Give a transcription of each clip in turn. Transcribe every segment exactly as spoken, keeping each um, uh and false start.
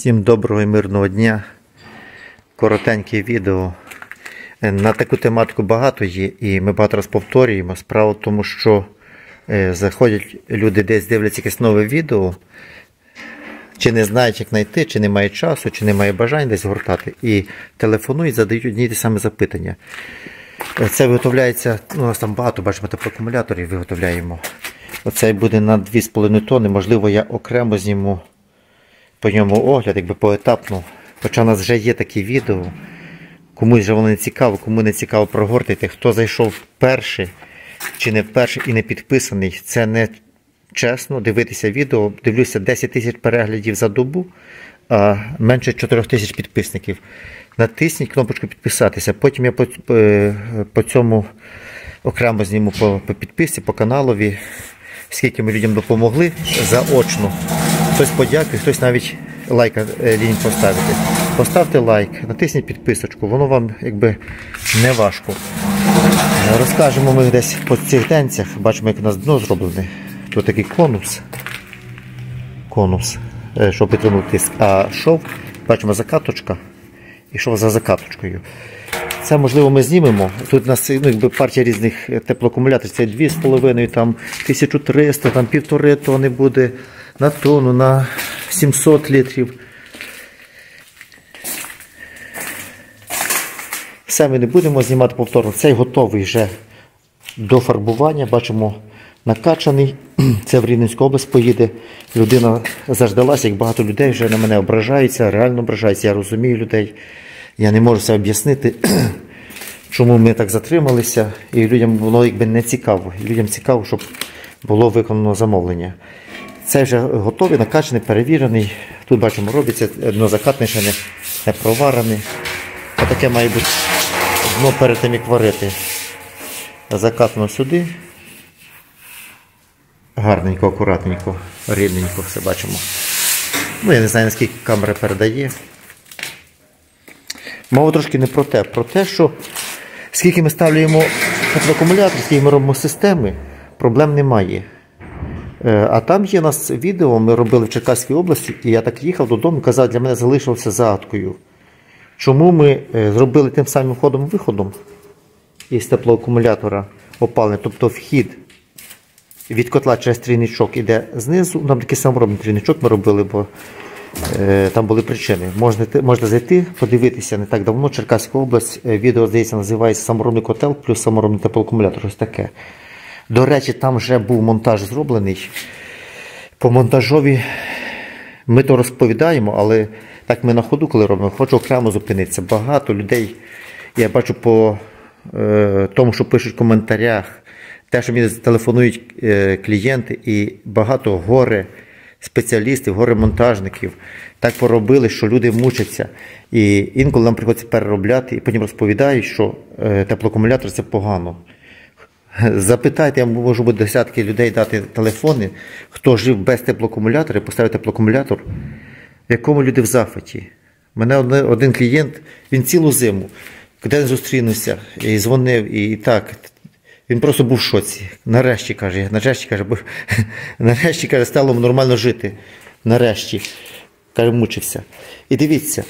Всім доброго і мирного дня. Коротеньке відео. На таку тематику багато є і ми багато раз повторюємо. Справа в тому, що заходять люди, десь дивляться якесь нове відео, чи не знають, як знайти, чи немає часу, чи немає бажання десь гортати. І телефонують, задають одні й ті самі запитання. Це виготовляється, ну, у нас там багато, бачимо, теплоакумуляторів виготовляємо. Оцей буде на дві з половиною тонни, можливо, я окремо зніму по ньому огляд, якби поетапно. Хоча у нас вже є такі відео, комусь вже воно не цікаво, кому не цікаво, прогортайте. Хто зайшов вперше чи не вперше і не підписаний, це не чесно дивитися відео. Дивлюся, десять тисяч переглядів за добу, а менше чотири тисячі підписників. Натисніть кнопочку підписатися, потім я по, по цьому окремо зніму по, по підписці, по каналові, скільки ми людям допомогли заочно. Хтось подякує, хтось навіть лайк лінь поставити. Поставте лайк, натисніть підписочку, воно вам якби не важко. Розкажемо ми десь по цих денцях, бачимо, як у нас дно зроблене. Тут такий конус, конус, щоб підтримувати тиск, а шов, бачимо, закаточка і шов за закаточкою. Це, можливо, ми знімемо. Тут у нас, ну, якби партія різних теплоакумуляторів, це дві з половиною, там тисяча триста, там півтори тонни буде, на тонну, на сімсот літрів. Все ми не будемо знімати повторно. Цей готовий вже до фарбування. Бачимо, накачаний. Це в Рівненську область поїде. Людина заждалася, як багато людей вже на мене ображаються, реально ображаються. Я розумію людей. Я не можу це об'яснити, чому ми так затрималися. І людям було якби не цікаво. І людям цікаво, щоб було виконано замовлення. Це вже готовий, накачаний, перевірений. Тут, бачимо, робиться, дно закатне, ще не, не проварене. Отаке має бути дно перед тим, як варити. Закатано сюди. Гарненько, акуратненько, рівненько все бачимо. Ну, я не знаю, наскільки камера передає. Мова трошки не про те. Про те, що скільки ми ставляємо теплоакумулятор, скільки ми робимо системи, проблем немає. А там є у нас відео, ми робили в Черкаській області, і я так їхав додому і казав, для мене залишилося загадкою. Чому ми зробили тим самим входом-виходом із теплоакумулятора опалення, тобто вхід від котла через трійничок іде знизу, там такий саморобний трійничок ми робили, бо е, там були причини. Можна, можна зайти, подивитися не так давно, Черкаська область, відео, здається, називається «Саморобний котел плюс саморобний теплоакумулятор», ось таке. До речі, там вже був монтаж зроблений. По монтажові ми то розповідаємо, але так ми на ходу, коли робимо, хочу окремо зупинитися. Багато людей, я бачу по е, тому, що пишуть в коментарях, те, що мені телефонують е, клієнти, і багато горе спеціалістів, горе монтажників так поробили, що люди мучаться. І інколи нам приходиться переробляти, і потім розповідають, що е, теплоакумулятор – це погано. Запитайте, я можу бути десятки людей дати телефони, хто жив без теплоакумулятора, поставив теплоакумулятор, в якому люди в захваті. У мене один, один клієнт, він цілу зиму, де не зустрінувся, і дзвонив, і, і так, він просто був в шоці. Нарешті, каже, нарешті, каже, бо, нарешті, каже, стало нормально жити. Нарешті, каже, мучився. І дивіться,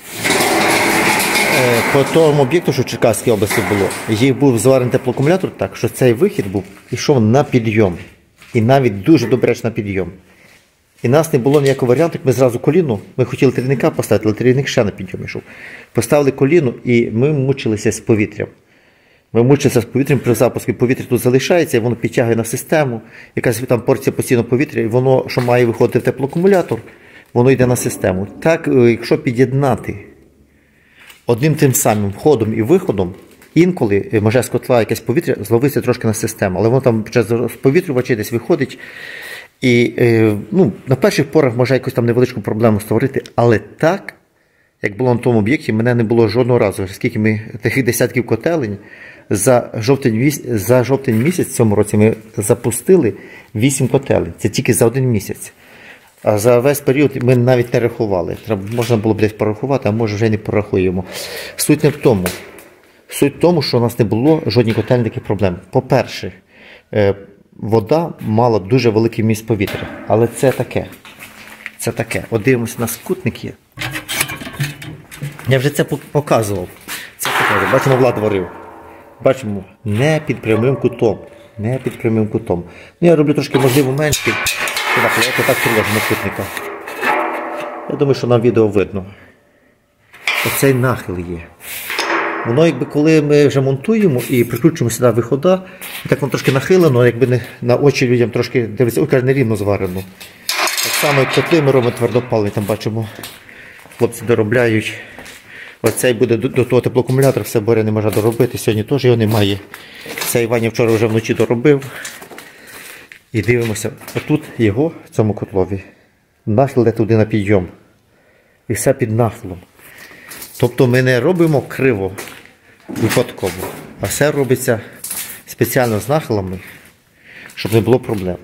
по тому об'єкту, що в Черкаській області було, їх був зварений теплоакумулятор так, що цей вихід був, йшов на підйом. І навіть дуже добре на підйом. І нас не було ніякого варіанту, як ми зразу коліно, ми хотіли трійника поставити, але трійник ще на підйом йшов. Поставили коліно і ми мучилися з повітрям. Ми мучилися з повітрям, при запуску повітря тут залишається, і воно підтягує на систему, якась там порція постійно повітря, і воно, що має виходити в теплоакумулятор, воно йде на систему. Так, якщо під'єднати одним тим самим входом і виходом, інколи може з котла якесь повітря зловиться трошки на систему, але воно там через повітрювачі десь виходить. І ну, на перших порах може якусь там невеличку проблему створити, але так, як було на тому об'єкті, мене не було жодного разу. Скільки ми таких десятків котелень, за жовтень, за жовтень місяць в цьому році ми запустили вісім котелень. Це тільки за один місяць. А за весь період ми навіть не рахували. Можна було б десь порахувати, а може вже й не порахуємо. Суть не в тому. Суть в тому, що у нас не було жодних котелень таких проблем. По-перше, вода мала дуже великий вміст повітря. Але це таке. Це таке. От дивимося на скутники. Я вже це показував. Це показував. Бачимо, Влад варив. Бачимо, не під прямим кутом. Не під прямим кутом. Ну, я роблю трошки, можливо, менше. Я так приложу накутника. Я думаю, що на відео видно. Оцей нахил є. Воно, якби, коли ми вже монтуємо і прикручуємо сюди вихода, так воно трошки нахилено, якби не, на очі людям трошки дивиться, ой, каже, нерівно зварено. Так само, як котли ми робимо твердопаливні, там бачимо, хлопці доробляють. Оцей буде до, до того теплоакумулятора, все Боря не може доробити, сьогодні теж його немає. Цей Ваня вчора вже вночі доробив. І дивимося, отут його, в цьому котлові, нахил йде туди на підйом. І все під нахилом. Тобто ми не робимо криво, випадково, а все робиться спеціально з нахилами, щоб не було проблем.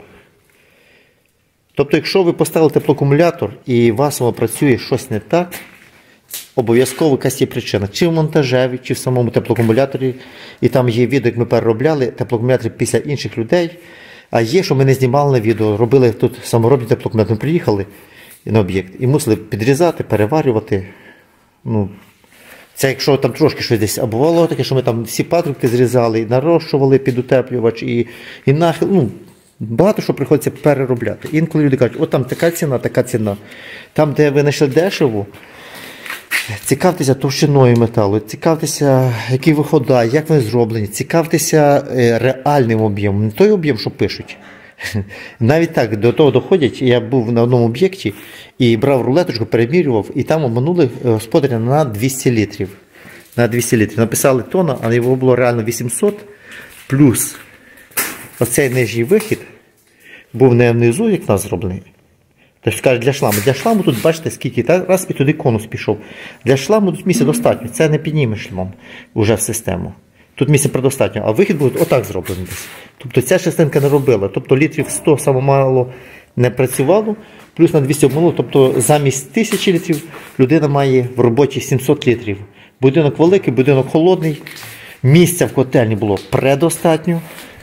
Тобто, якщо ви поставили теплоакумулятор і у вас воно працює щось не так, обов'язково якась є причина. Чи в монтажеві, чи в самому теплоакумуляторі. І там є відео, як ми переробляли теплоакумулятори після інших людей. А є, що ми не знімали на відео, робили тут саморобні теплоакумулятори. Ми приїхали на об'єкт і мусили підрізати, переварювати. Ну, це якщо там трошки щось десь, а бувало таке, що ми там всі патрубки зрізали, і нарощували під утеплювач, і, і нахил, ну, багато що приходиться переробляти. Інколи люди кажуть, от там така ціна, така ціна. Там, де ви знайшли дешево, цікавтеся товщиною металу, цікавтеся, які виходи, як вони зроблені, цікавтеся реальним об'ємом, не той об'єм, що пишуть. Навіть так, до того доходять, я був на одному об'єкті і брав рулеточку, перемірював, і там обманули господаря на двісті літрів. На двісті літрів. Написали тонна, але його було реально вісімсот, плюс оцей нижній вихід був не внизу, як в нас зроблений. Тобто, скажуть, для шламу. Для шламу тут, бачите, скільки, так, раз і туди конус пішов. Для шламу тут місця достатньо, це не піднімеш шлямом вже в систему. Тут місце предостатньо, а вихід буде отак зроблений десь. Тобто ця частинка не робила. Тобто літрів сто саме мало не працювало, плюс на двісті обмануло. Тобто замість тисячі літрів людина має в роботі сімсот літрів. Будинок великий, будинок холодний. Місця в котельні було предостатньо.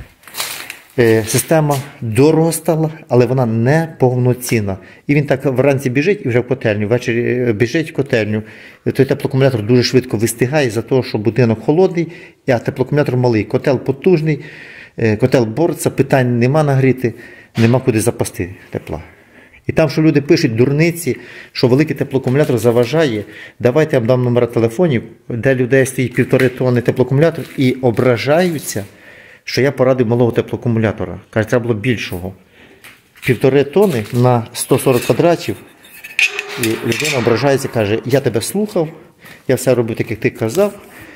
Система дорого стала, але вона не повноцінна. І він так вранці біжить і вже в котельню, ввечері біжить в котельню. Той теплоакумулятор дуже швидко вистигає за того, що будинок холодний, а теплоакумулятор малий. Котел потужний, котел бореться, питань нема нагріти, нема куди запасти тепла. І там, що люди пишуть дурниці, що великий теплоакумулятор заважає, давайте я вам дам номера телефонів, де людей стоїть півтори тонни теплоакумулятор і ображаються, що я порадив малого теплоакумулятора. Каже, треба було більшого. Півтори тонни на сто сорок квадратів. І людина ображається, каже, я тебе слухав, я все робив так, як ти казав,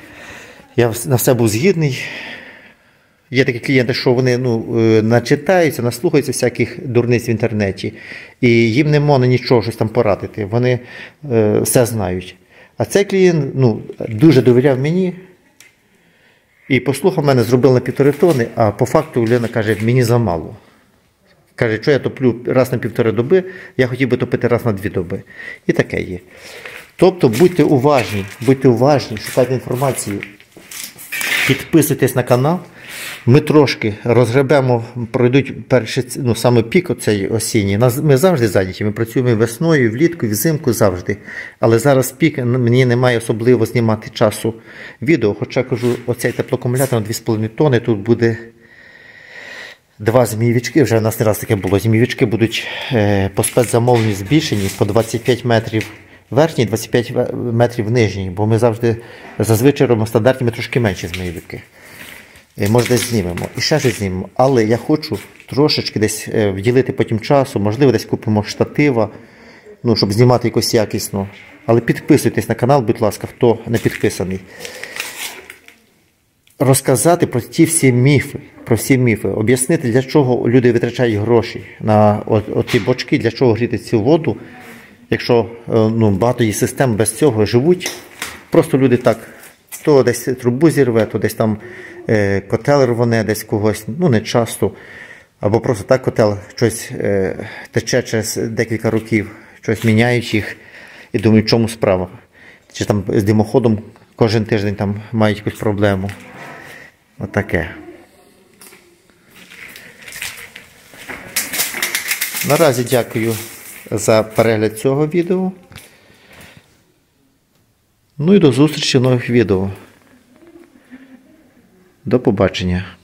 я на все був згідний. Є такі клієнти, що вони ну, начитаються, наслухаються всяких дурниць в інтернеті. І їм не можна нічого щось там порадити. Вони е, все знають. А цей клієнт ну, дуже довіряв мені. І послухав мене, зробив на півтори тонни, а по факту Лена каже, мені замало. Каже, що я топлю раз на півтори доби, я хотів би топити раз на дві доби. І таке є. Тобто будьте уважні, будьте уважні, шукайте інформацію, підписуйтесь на канал. Ми трошки розгребемо, пройдуть перший, ну, саме пік оцей осінній. Ми завжди зайняті, ми працюємо весною, влітку, взимку завжди. Але зараз пік, мені немає особливо знімати часу відео. Хоча, кажу, оцей теплоакумулятор на дві з половиною тонни, тут буде два змійовички, вже в нас не раз таке було. Змійовички будуть е, по спецзамовленню збільшені по двадцять п'ять метрів верхній, двадцять п'ять метрів нижній. Бо ми завжди, зазвичай робимо стандартні, ми трошки менші змійовики. Може, десь знімемо. І ще щось знімемо. Але я хочу трошечки десь вділити потім часу. Можливо, десь купимо штатива, ну, щоб знімати якось якісно. Але підписуйтесь на канал, будь ласка, хто не підписаний. Розказати про ті всі міфи, про всі міфи. Об'яснити, для чого люди витрачають гроші на оті бочки, для чого гріти цю воду. Якщо ну, багато є систем без цього живуть. Просто люди так, то десь трубу зірве, то десь там е, котел рвоне, десь когось, ну не часто. Або просто так котел щось е, тече через декілька років, щось міняють їх і думають, в чому справа. Чи там з димоходом кожен тиждень там мають якусь проблему. Отаке. Наразі дякую за перегляд цього відео. Ну і до зустрічі в нових відео. До побачення.